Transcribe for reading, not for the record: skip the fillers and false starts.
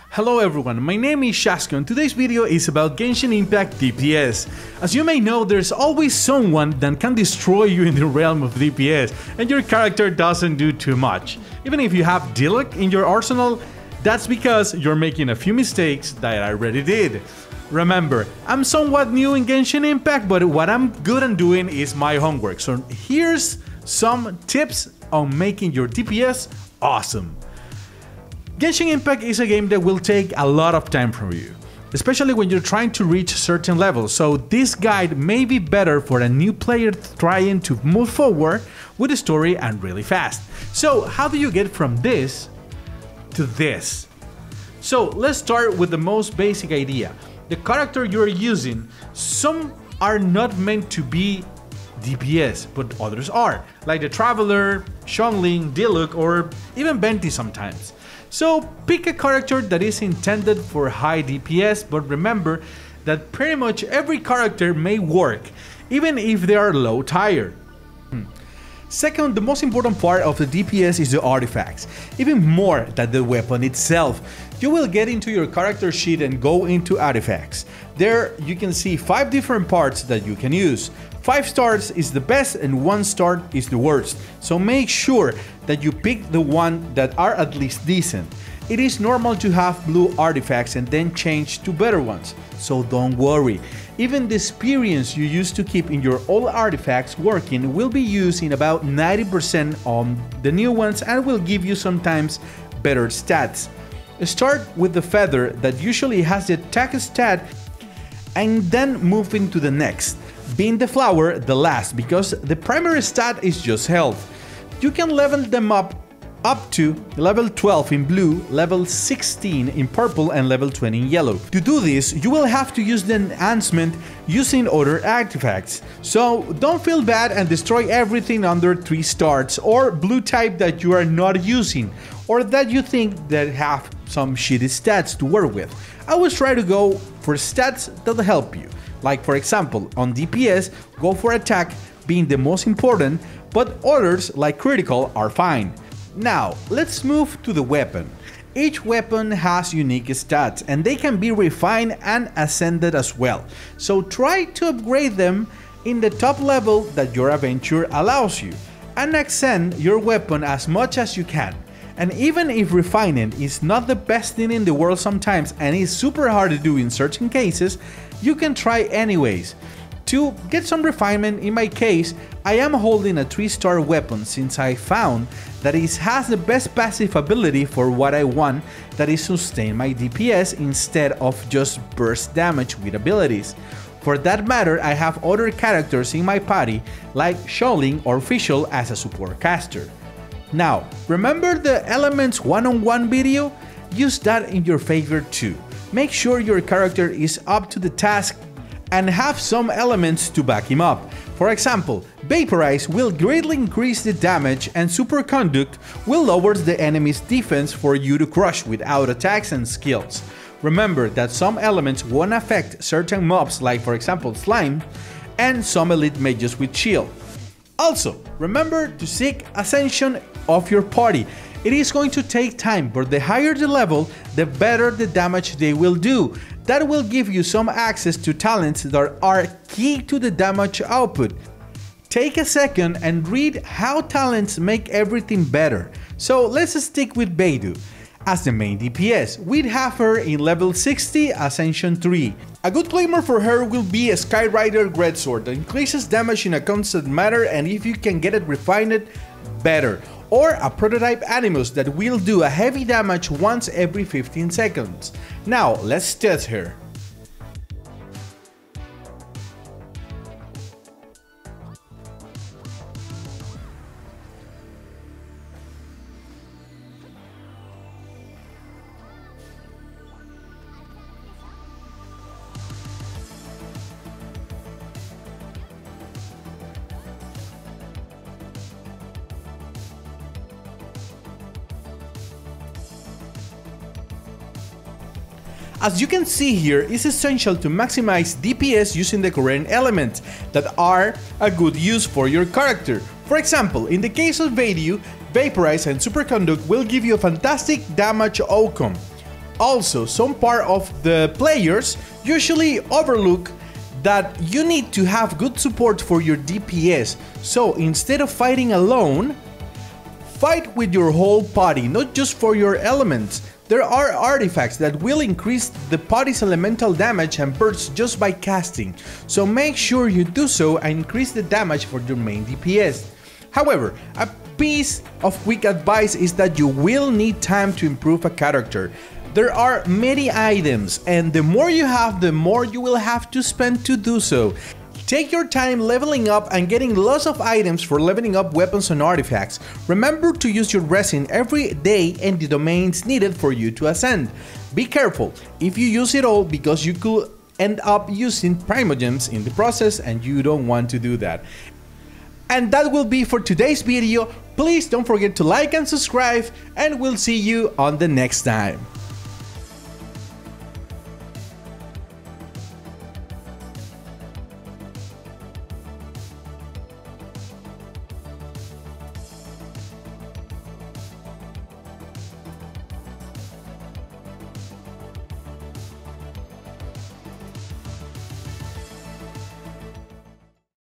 Hello everyone, my name is Shasko and today's video is about Genshin Impact DPS. As you may know, there's always someone that can destroy you in the realm of DPS and your character doesn't do too much. Even if you have Diluc in your arsenal, that's because you're making a few mistakes that I already did. Remember, I'm somewhat new in Genshin Impact, but what I'm good at doing is my homework. So here's some tips on making your DPS awesome. Genshin Impact is a game that will take a lot of time from you, especially when you're trying to reach certain levels, so this guide may be better for a new player trying to move forward with the story and really fast. So how do you get from this to this? So let's start with the most basic idea. The character you're using, some are not meant to be DPS, but others are, like the Traveler, Xiangling, Diluc, or even Venti sometimes. So pick a character that is intended for high DPS, but remember that pretty much every character may work, even if they are low tier. Second, the most important part of the DPS is the artifacts, even more than the weapon itself. You will get into your character sheet and go into artifacts. There you can see 5 different parts that you can use. 5 stars is the best and 1 star is the worst, so make sure that you pick the one that are at least decent. It is normal to have blue artifacts and then change to better ones, so don't worry. Even the experience you used to keep in your old artifacts working will be used in about 90% on the new ones and will give you sometimes better stats. Start with the feather that usually has the attack stat and then move into the next, being the flower the last because the primary stat is just health. You can level them up to level 12 in blue, level 16 in purple and level 20 in yellow. To do this, you will have to use the enhancement using other artifacts. So don't feel bad and destroy everything under 3 stars or blue type that you are not using or that you think that have some shitty stats to work with. I always try to go for stats that help you. Like for example, on DPS, go for attack being the most important, but others like critical are fine. Now, let's move to the weapon. Each weapon has unique stats and they can be refined and ascended as well. So try to upgrade them in the top level that your adventure allows you and ascend your weapon as much as you can. And even if refining is not the best thing in the world sometimes and is super hard to do in certain cases, you can try anyways. To get some refinement, in my case, I am holding a 3-star weapon since I found that it has the best passive ability for what I want, that is sustain my DPS instead of just burst damage with abilities. For that matter, I have other characters in my party like Xiangling or Fischl as a support caster. Now, remember the elements one-on-one video? Use that in your favor too. Make sure your character is up to the task and have some elements to back him up. For example, Vaporize will greatly increase the damage and Superconduct will lower the enemy's defense for you to crush without attacks and skills. Remember that some elements won't affect certain mobs like for example Slime and some elite mages with shield. Also, remember to seek ascension of your party. It is going to take time, but the higher the level, the better the damage they will do. That will give you some access to talents that are key to the damage output. Take a second and read how talents make everything better. So let's stick with Beidou as the main DPS. We'd have her in level 60 Ascension 3. A good claimer for her will be a Skyrider Greatsword that increases damage in a constant manner, and if you can get it refined, better. Or a prototype Animus that will do a heavy damage once every 15 seconds. Now let's test her. As you can see here, it's essential to maximize DPS using the current elements that are a good use for your character. For example, in the case of Beidou, Vaporize and Superconduct will give you a fantastic damage outcome. Also, some part of the players usually overlook that you need to have good support for your DPS. So instead of fighting alone, fight with your whole party, not just for your elements. There are artifacts that will increase the party's elemental damage and perks just by casting, so make sure you do so and increase the damage for your main DPS. However, a piece of quick advice is that you will need time to improve a character. There are many items, and the more you have, the more you will have to spend to do so. Take your time leveling up and getting lots of items for leveling up weapons and artifacts. Remember to use your resin every day and the domains needed for you to ascend. Be careful if you use it all, because you could end up using primogems in the process and you don't want to do that. And that will be for today's video. Please don't forget to like and subscribe, and we'll see you on the next time.